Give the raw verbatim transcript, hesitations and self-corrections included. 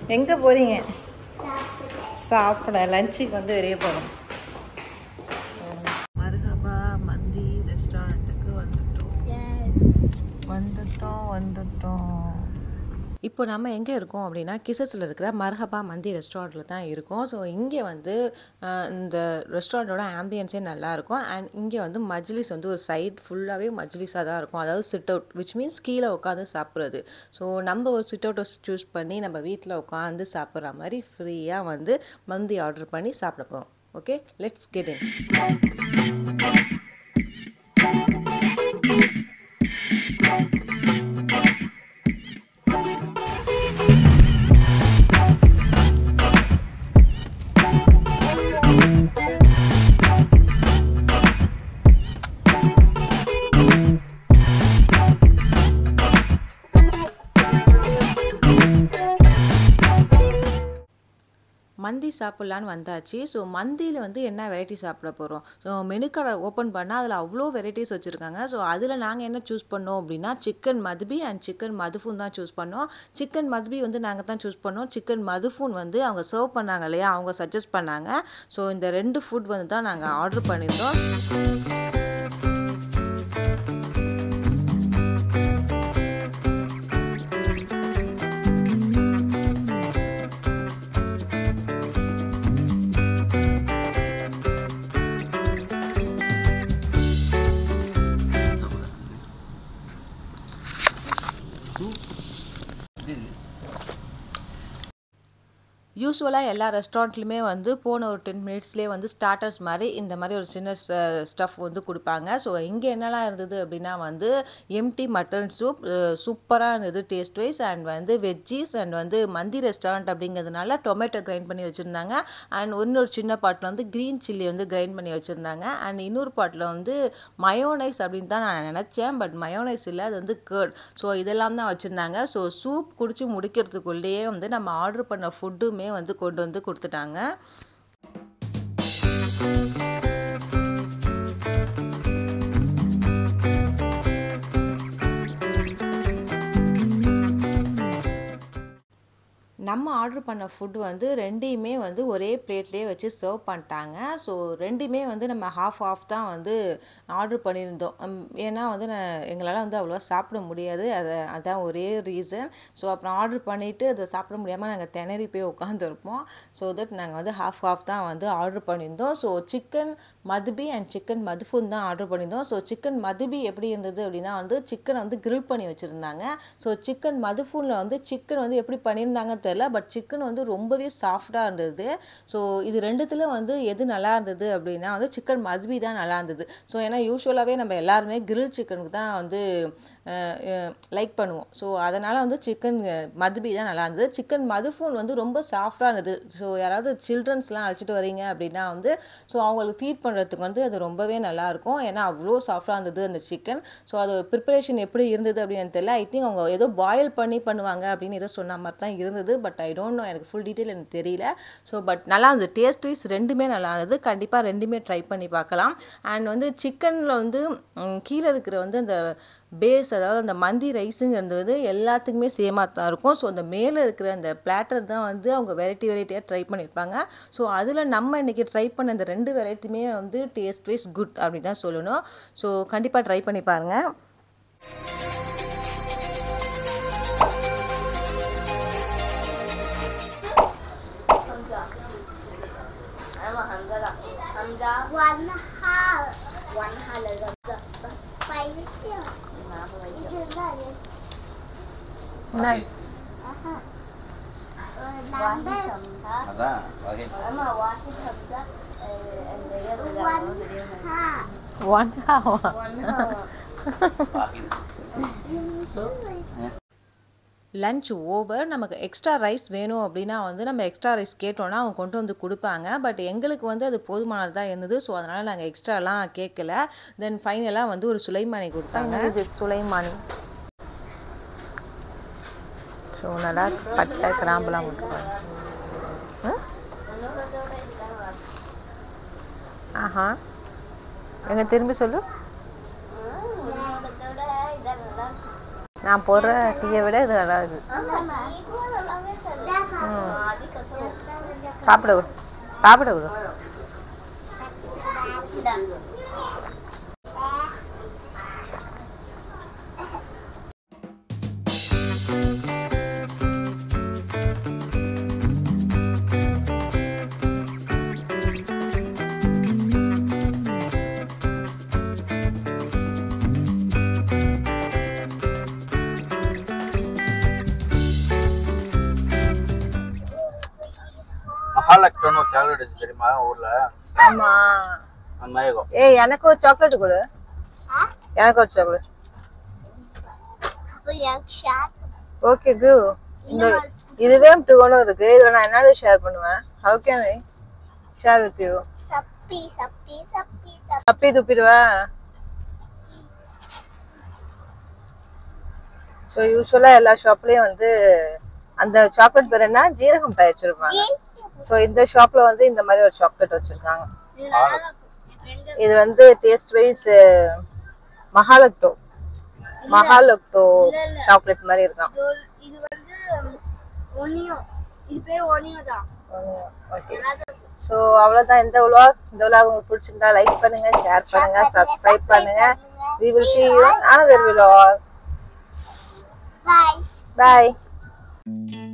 எங்கே போகிறீங்க? சாப்பிட. லஞ்சுக்கு வந்து வெளியே போகிறோம். மர்ஹபா மந்தி ரெஸ்டாரண்ட்டுக்கு வந்துட்டோம் வந்துட்டோம் வந்துட்டோம் இப்போ நம்ம எங்கே இருக்கோம் அப்படின்னா கிசஸில் இருக்கிற மர்ஹபா மந்தி ரெஸ்டாரண்ட்டில் தான் இருக்கோம். ஸோ இங்கே வந்து இந்த ரெஸ்டாரண்ட்டோட ஆம்பியன்ஸே நல்லாயிருக்கும். அண்ட் இங்கே வந்து மஜ்லிஸ் வந்து ஒரு சைட் ஃபுல்லாகவே மஜ்லிஸாக தான் இருக்கும். அதாவது சிட் அவுட், விச் மீன்ஸ் கீழே உட்காந்து சாப்பிட்றது. ஸோ நம்ம ஒரு சிட் அவுட்டை சூஸ் பண்ணி நம்ம வீட்டில் உட்காந்து சாப்பிட்ற மாதிரி ஃப்ரீயாக வந்து மந்தி ஆர்டர் பண்ணி சாப்பிட போகிறோம். Okay, let's get in. மந்தி சாப்பிட்லான்னு வந்தாச்சு. ஸோ மந்தியில் வந்து என்ன வெரைட்டி சாப்பிட போகிறோம். ஸோ மெனு கார்டை ஓப்பன் பண்ணால் அதில் அவ்வளோ வெரைட்டிஸ் வச்சுருக்காங்க. ஸோ அதில் நாங்கள் என்ன சூஸ் பண்ணோம் அப்படின்னா சிக்கன் மதுபி அண்ட் சிக்கன் மதுஃபூன் தான் சூஸ் பண்ணோம். சிக்கன் மதுபி வந்து நாங்கள் தான் சூஸ் பண்ணோம். சிக்கன் மதுஃபூன் வந்து அவங்க சர்வ் பண்ணாங்க இல்லையா, அவங்க சஜஸ்ட் பண்ணாங்க. ஸோ இந்த ரெண்டு ஃபுட் வந்து தான் நாங்கள் ஆர்டர் பண்ணியிருந்தோம். யூஸ்வலாக எல்லா ரெஸ்டாரண்ட்லையுமே வந்து போன ஒரு டென் மினிட்ஸ்லேயே வந்து ஸ்டார்டர்ஸ் மாதிரி இந்த மாதிரி ஒரு சின்ன ஸ்டஃப் வந்து கொடுப்பாங்க. ஸோ இங்கே என்னெல்லாம் இருந்தது அப்படின்னா வந்து எம்டி மட்டன் சூப் சூப்பராக இருந்தது டேஸ்ட் வைஸ். அண்ட் வந்து வெஜ்ஜீஸ் அண்ட் வந்து மந்தி ரெஸ்டாரண்ட் அப்படிங்கிறதுனால டொமேட்டோ கிரைண்ட் பண்ணி வச்சுருந்தாங்க. அண்ட் இன்னொரு சின்ன பாட்டில் வந்து க்ரீன் சில்லி வந்து கிரைண்ட் பண்ணி வச்சுருந்தாங்க. அண்ட் இன்னொரு பாட்டில் வந்து மயோனைஸ் அப்படின்னு தான் நான் நினச்சேன், பட் மயோனைஸ் இல்லை, அது வந்து கர்ட். ஸோ இதெல்லாம் தான் வச்சுருந்தாங்க. ஸோ சூப் குடிச்சு முடிக்கிறதுக்குள்ளேயே வந்து நம்ம ஆர்டர் பண்ண ஃபுட்டுமே வந்து கொண்டு வந்து கொடுத்துட்டாங்க. நம்ம ஆர்டர் பண்ண ஃபுட் வந்து ரெண்டையுமே வந்து ஒரே பிளேட்லேயே வச்சு சர்வ் பண்ணிட்டாங்க. ஸோ ரெண்டுமே வந்து நம்ம ஹாஃப் ஆஃப் தான் வந்து ஆர்டர் பண்ணியிருந்தோம். ஏன்னா வந்து நான் எங்களால் வந்து அவ்வளோவா சாப்பிட முடியாது, அதை அதான் ஒரே ரீசன். ஸோ அப்புறம் ஆர்டர் பண்ணிவிட்டு அதை சாப்பிட முடியாமல் நாங்கள் திணறி போய் உட்காந்துருப்போம். ஸோ தட் நாங்கள் வந்து ஹாஃப் ஆஃப் தான் வந்து ஆர்டர் பண்ணியிருந்தோம். ஸோ சிக்கன் மதுபி அண்ட் சிக்கன் மதுஃபூன் தான் ஆர்டர் பண்ணியிருந்தோம். ஸோ சிக்கன் மதுபி எப்படி இருந்தது அப்படின்னா வந்து சிக்கன் வந்து கிரில் பண்ணி வச்சுருந்தாங்க. ஸோ சிக்கன் மதுஃபூனில் வந்து சிக்கன் வந்து எப்படி பண்ணியிருந்தாங்கன்னு தெரியல, பட் சிக்கன் வந்து ரொம்பவே சாஃப்டாக இருந்தது. ஸோ இது ரெண்டுத்தில் வந்து எது நல்லா இருந்தது அப்படின்னா வந்து சிக்கன் மதுபி தான் நல்லா இருந்தது. ஸோ ஏன்னா யூஸ்வலாகவே நம்ம எல்லாருமே கிரில் சிக்கனுக்கு தான் வந்து லைக் பண்ணுவோம். ஸோ அதனால் வந்து சிக்கன் மதுபி தான் நல்லா இருந்தது. சிக்கன் மதுஃபூன் வந்து ரொம்ப சாஃப்டாக இருந்தது. ஸோ யாராவது சில்ட்ரன்ஸ்லாம் அழைச்சிட்டு வரீங்க அப்படின்னா வந்து ஸோ அவங்களுக்கு ஃபீட் பண்ணுறதுக்கு வந்து அது ரொம்பவே நல்லாயிருக்கும். ஏன்னா அவ்வளோ சாஃப்டாக இருந்தது அந்த சிக்கன். ஸோ அது ப்ரிப்பரேஷன் எப்படி இருந்தது அப்படின்னு தெரியல. ஐ திங்க் அவங்க ஏதோ பாயில் பண்ணி பண்ணுவாங்க அப்படின்னு ஏதோ சொன்ன மாதிரி தான் இருந்தது. பட் ஐ டோன்ட் நோ, எனக்கு ஃபுல் டீட்டெயில் எனக்கு தெரியல. ஸோ பட் நல்லா இருந்தது. டேஸ்ட் வைஸ் ரெண்டுமே நல்லா இருந்தது. கண்டிப்பாக ரெண்டுமே ட்ரை பண்ணி பார்க்கலாம். அண்ட் வந்து சிக்கனில் வந்து கீழே இருக்கிற வந்து அந்த பேஸ், அதாவது அந்த மந்தி ரைஸுங்கிறது எல்லாத்துக்குமே சேமாக தான் இருக்கும். ஸோ அந்த மேலே இருக்கிற அந்த பிளாட்டர் தான் வந்து அவங்க வெரைட்டி வெரைட்டியாக ட்ரை பண்ணியிருப்பாங்க. ஸோ அதில் நம்ம இன்றைக்கி ட்ரை பண்ண இந்த ரெண்டு வெரைட்டியுமே வந்து டேஸ்ட் வைஸ் குட் அப்படின்னு தான் சொல்லணும். ஸோ கண்டிப்பாக ட்ரை பண்ணி பாருங்கள். Lunch over. நமக்கு எக்ஸ்ட்ரா ரைஸ் வேணும் அப்படின்னா வந்து நம்ம எக்ஸ்ட்ரா ரைஸ் கேட்டோன்னா அவங்க கொண்டு வந்து கொடுப்பாங்க. பட் எங்களுக்கு வந்து அது போதுமானது தான் இருந்தது. ஸோ அதனால் நாங்கள் எக்ஸ்ட்ராலாம் கேட்கல. தென் ஃபைனலாக வந்து ஒரு சுலைமானி கொடுத்தாங்க. இது சுலைமானி. ஸோ நல்லா பட்டை கிராம்பெலாம் விட்டுருவாங்க. ஆஹா, எங்க திரும்பி சொல்லு. நான் போடுற டீயை விட இது நல்லா இருக்குது. ம் சாப்பிட விடு சாப்பிட விடு மகாலட்சுமி சாக்லேட் தெரியுமா ஊர்ல? ஆமா. ஏய் எனக்கு ஒரு சாக்லேட் கொடு. எனக்கு ஒரு சாக்லேட். ஓகே கு. இந்த இதுவே டூனோ இருக்கு. இதுல நான் என்னோட ஷேர் பண்ணுவேன். How can I share with you? சப்பி சப்பி சப்பி சப்பி துப்பிடுவா. சோ யூசுவலா எல்லா ஷாப்லயும் வந்து அந்த சாக்லேட் பேர் என்ன ஜீரகம் பாய் வச்சிருப்பாங்க. சோ இந்த ஷாப்ல வந்து இந்த மாதிரி ஒரு சாக்லேட் வச்சிருக்காங்க. இது வந்து டேஸ்ட் வைஸ் மகாலக்டோ மகாலக்டோ சாக்லேட் மாதிரி இருக்கும். இது வந்து ஒனியோ. இது பேர் ஒனியோ தான். ஓகே. சோ அவ்வளவுதான் இந்த vlog. இந்த vlog உங்களுக்கு பிடிச்சிருந்தா லைக் பண்ணுங்க, ஷேர் பண்ணுங்க, சப்ஸ்கிரைப் பண்ணுங்க. We will see you in another vlog. Bye. Bye.